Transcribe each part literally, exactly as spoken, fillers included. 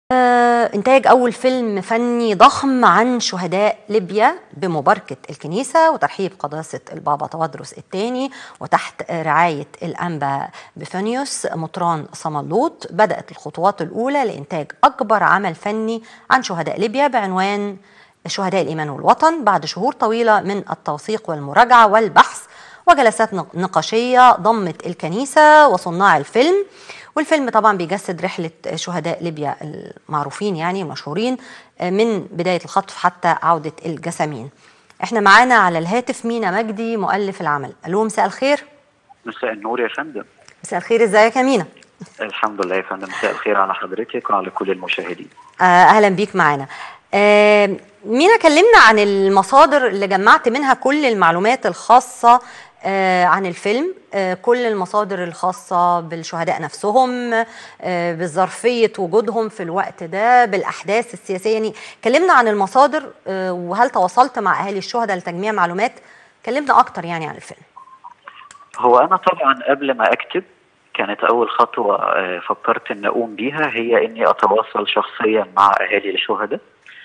آه، إنتاج أول فيلم فني ضخم عن شهداء ليبيا بمباركة الكنيسة وترحيب قداسة البابا تودرس الثاني وتحت رعاية الأنبا بيفانيوس مطران صملوط. بدأت الخطوات الأولى لإنتاج أكبر عمل فني عن شهداء ليبيا بعنوان شهداء الإيمان والوطن بعد شهور طويلة من التوثيق والمراجعة والبحث وجلسات نقاشية ضمت الكنيسة وصناع الفيلم. والفيلم طبعا بيجسد رحلة شهداء ليبيا المعروفين يعني المشهورين من بداية الخطف حتى عودة الجسامين. احنا معانا على الهاتف مينا مجدي مؤلف العمل. الو، مساء الخير. مساء النور يا فندم. مساء الخير، ازيك يا مينا؟ الحمد لله يا فندم. مساء الخير على حضرتك وعلى كل المشاهدين. آه اهلا بيك معانا. آه مينا، كلمنا عن المصادر اللي جمعت منها كل المعلومات الخاصة آه عن الفيلم، آه كل المصادر الخاصة بالشهداء نفسهم، آه بظرفية وجودهم في الوقت ده، بالأحداث السياسية. يعني كلمنا عن المصادر، آه وهل تواصلت مع أهالي الشهداء لتجميع معلومات؟ كلمنا أكتر يعني عن الفيلم. هو أنا طبعا قبل ما أكتب كانت أول خطوة فكرت أن أقوم بيها هي أني أتواصل شخصيا مع أهالي الشهداء،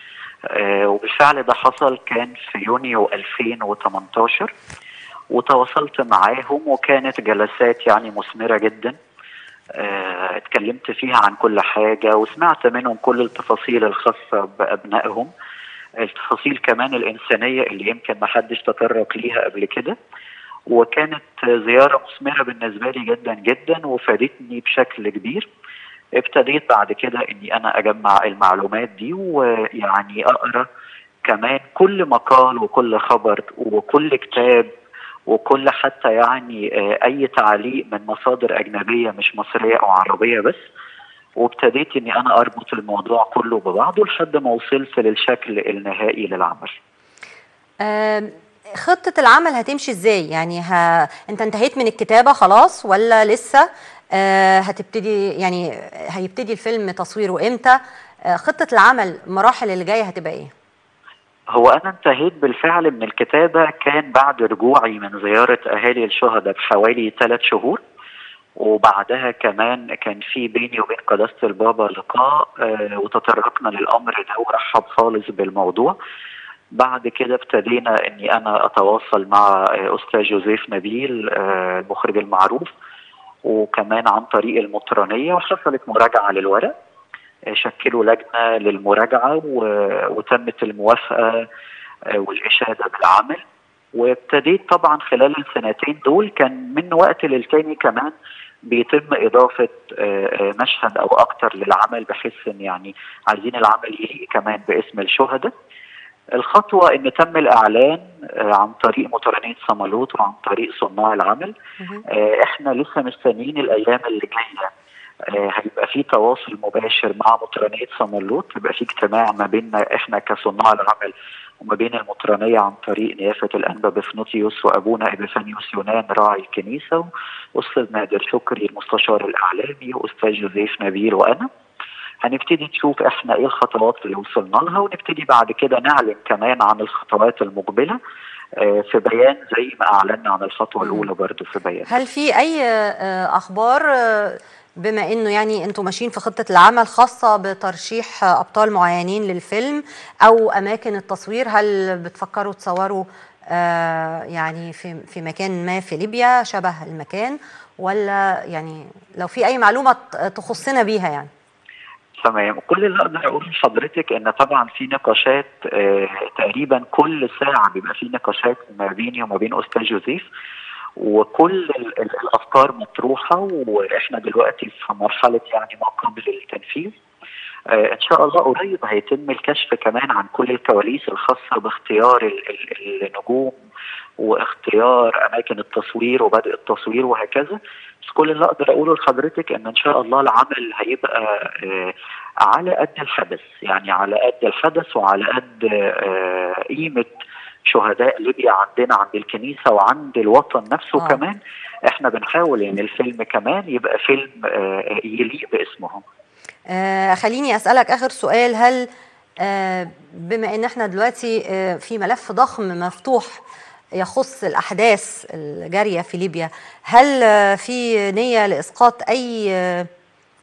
وبالفعل ده حصل كان في يونيو ألفين وثمانية عشر، وتواصلت معاهم وكانت جلسات يعني مثمرة جدا. اتكلمت فيها عن كل حاجة وسمعت منهم كل التفاصيل الخاصة بأبنائهم، التفاصيل كمان الإنسانية اللي يمكن ما حدش تطرق ليها قبل كده، وكانت زيارة مثمرة بالنسبة لي جدا جدا وفادتني بشكل كبير. ابتديت بعد كده اني انا اجمع المعلومات دي ويعني اقرا كمان كل مقال وكل خبر وكل كتاب وكل حتى يعني اي تعليق من مصادر اجنبية مش مصرية او عربية بس، وابتديت اني انا اربط الموضوع كله ببعضه لحد ما وصلت للشكل النهائي للعمل. أه خطة العمل هتمشي ازاي؟ يعني ها انت انتهيت من الكتابة خلاص ولا لسه؟ أه هتبتدي يعني هيبتدي الفيلم تصويره امتى؟ أه خطة العمل المراحل اللي جاية هتبقى ايه؟ هو انا انتهيت بالفعل من الكتابة كان بعد رجوعي من زيارة اهالي الشهداء بحوالي ثلاث شهور، وبعدها كمان كان في بيني وبين قداسة البابا لقاء أه وتطرقنا للامر ده ورحب خالص بالموضوع. بعد كده ابتدينا اني انا اتواصل مع استاذ جوزيف نبيل المخرج المعروف، وكمان عن طريق المطرانية، وحصلت مراجعة للورق، شكلوا لجنة للمراجعة وتمت الموافقة والإشادة بالعمل. وابتديت طبعا خلال السنتين دول كان من وقت للتاني كمان بيتم إضافة مشهد أو أكتر للعمل، بحيث إن يعني عايزين العمل يليق كمان باسم الشهداء. الخطوة ان تم الاعلان عن طريق مطرانية صملوط وعن طريق صناع العمل. احنا لسه مستنيين الايام اللي جاية، هيبقى في تواصل مباشر مع مطرانية صملوط، يبقى في اجتماع ما بيننا احنا كصناع العمل وما بين المطرانية عن طريق نيافة الأنبا بفنوتيوس وأبونا إبيفانيوس يونان راعي الكنيسة، وأستاذ نادر شكري المستشار الإعلامي، وأستاذ جوزيف نبيل، وأنا. هنبتدي نشوف احنا ايه الخطوات اللي وصلنا لها، ونبتدي بعد كده نعلن كمان عن الخطوات المقبلة في بيان زي ما اعلنا عن الخطوة الاولى برضو في بيان. هل في اي اخبار بما انه يعني انتم ماشيين في خطة العمل خاصة بترشيح ابطال معينين للفيلم او اماكن التصوير؟ هل بتفكروا تصوروا يعني في في مكان ما في ليبيا شبه المكان، ولا يعني لو في اي معلومة تخصنا بيها يعني؟ تمام. كل اللي اقدر اقوله لحضرتك ان طبعا في نقاشات آه تقريبا كل ساعه بيبقى في نقاشات ما بيني وما بين استاذ جوزيف، وكل ال ال الافكار مطروحه، واحنا دلوقتي في مرحله يعني ما قبل التنفيذ. آه ان شاء الله قريب هيتم الكشف كمان عن كل الكواليس الخاصه باختيار ال ال النجوم واختيار اماكن التصوير وبدء التصوير وهكذا. بس كل اللي اقدر اقوله لحضرتك ان ان شاء الله العمل هيبقى آه على قد الحدث، يعني على قد الحدث وعلى قد آه قيمة شهداء ليبيا عندنا عند الكنيسة وعند الوطن نفسه. آه. كمان احنا بنحاول ان الفيلم كمان يبقى فيلم آه يليق باسمهم. آه خليني اسألك اخر سؤال. هل آه بما ان احنا دلوقتي آه في ملف ضخم مفتوح يخص الأحداث الجارية في ليبيا، هل في نية لإسقاط أي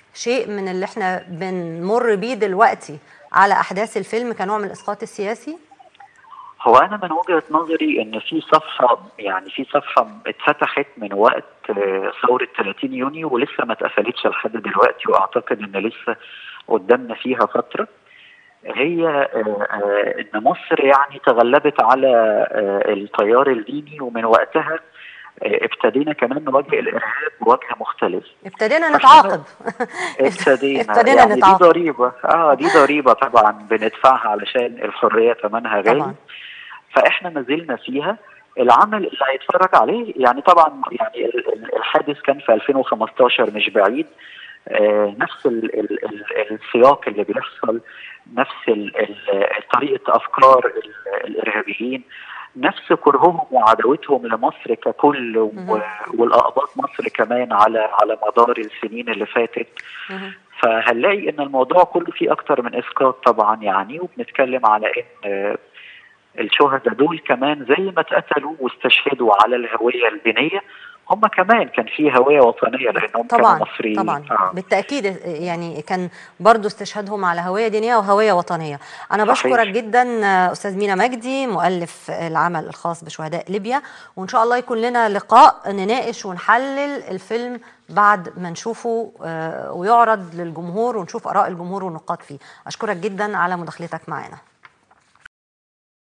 شيء من اللي احنا بنمر بيه دلوقتي على احداث الفيلم كنوع من الاسقاط السياسي؟ هو انا من وجهة نظري ان في صفحة يعني في صفحة اتفتحت من وقت ثورة ثلاثين يونيو ولسه ما اتقفلتش لحد دلوقتي، واعتقد ان لسه قدامنا فيها فترة. هي ان مصر يعني تغلبت على التيار الديني، ومن وقتها ابتدينا كمان نواجه الارهاب بوجه مختلف. ابتدينا نتعاقب ابتدينا ابتدينا يعني نتعاقب. دي ضريبه اه دي ضريبه طبعا بندفعها علشان الحريه ثمنها غالي طبعا. فاحنا ما زلنا فيها. العمل اللي هيتفرج عليه يعني طبعا يعني الحادث كان في ألفين وخمستاشر مش بعيد، آه نفس ال ال ال السياق اللي بيحصل، نفس ال ال طريقه افكار ال الارهابيين، نفس كرههم وعداوتهم لمصر ككل، والاقباط مصر كمان على على مدار السنين اللي فاتت. فهنلاقي ان الموضوع كله فيه اكتر من اسقاط طبعا يعني، وبنتكلم على ان الشهداء دول كمان زي ما اتقتلوا واستشهدوا على الهويه الدينيه، هم كمان كان في هويه وطنيه لانهم طبعا كانوا مصريين. طبعا آه. بالتاكيد يعني كان برضو استشهادهم على هويه دينيه وهويه وطنيه. انا صحيح. بشكرك جدا استاذ مينا مجدي مؤلف العمل الخاص بشهداء ليبيا، وان شاء الله يكون لنا لقاء نناقش ونحلل الفيلم بعد ما نشوفه ويعرض للجمهور ونشوف اراء الجمهور والنقاد فيه. اشكرك جدا على مداخلتك معنا.